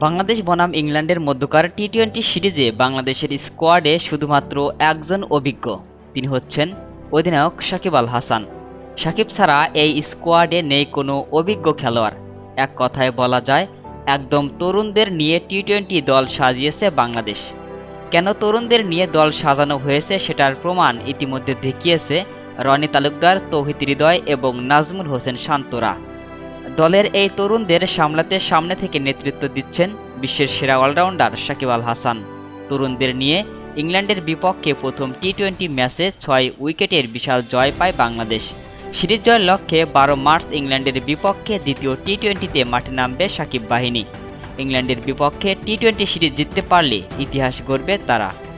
বাংলাদেশ বনাম ইংল্যান্ডের মধ্যকার টি-20 সিরিজে বাংলাদেশের স্কোয়াডে শুধুমাত্র একজন অভিজ্ঞ, তিনি হচ্ছেন অধিনায়ক শাকিব আল হাসান। শাকিব ছাড়া এই স্কোয়াডে নেই কোনো অভিজ্ঞ খেলোয়াড়। এক কথায় বলা যায় একদম তরুণদের নিয়ে টি-20 দল সাজিয়েছে বাংলাদেশ। কেন তরুণদের নিয়ে দল সাজানো হয়েছে সেটার প্রমাণ ইতিমধ্যে দেখিয়েছে রনি তালুকদার, তৌহিদ হৃদয় এবং নাজমুল হোসেন শান্তরা। দলের এই তরুণদের সামলাতে সামনে থেকে নেতৃত্ব দিচ্ছেন বিশ্বের সেরা অলরাউন্ডার শাকিব আল হাসান। তরুণদের নিয়ে ইংল্যান্ডের বিপক্ষে প্রথম টি-20 ম্যাচে 6 উইকেটের বিশাল জয় পায় বাংলাদেশ। সিরিজ জয়ের লক্ষ্যে 12 মার্চ ইংল্যান্ডের বিপক্ষে দ্বিতীয় টি-20তে মাঠে নামবে শাকিব বাহিনী। ইংল্যান্ডের বিপক্ষে টি-20 সিরিজ জিততে পারলে ইতিহাস গড়বে তারা।